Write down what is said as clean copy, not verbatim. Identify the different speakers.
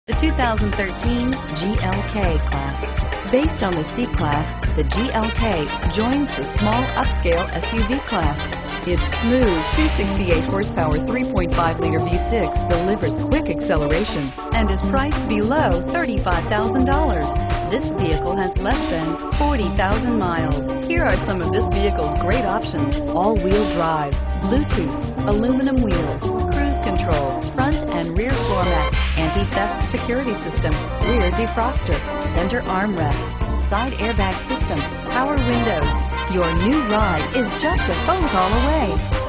Speaker 1: The 2013 GLK-Class. Based on the C-Class, the GLK joins the small upscale SUV class. Its smooth 268 horsepower 3.5-liter V6 delivers quick acceleration and is priced below $35,000. This vehicle has less than 40,000 miles. Here are some of this vehicle's great options: all-wheel drive, Bluetooth, aluminum wheels, cruise control, front and rear floor mat, anti-theft security system, rear defroster, center armrest, side airbag system, power windows. Your new ride is just a phone call away.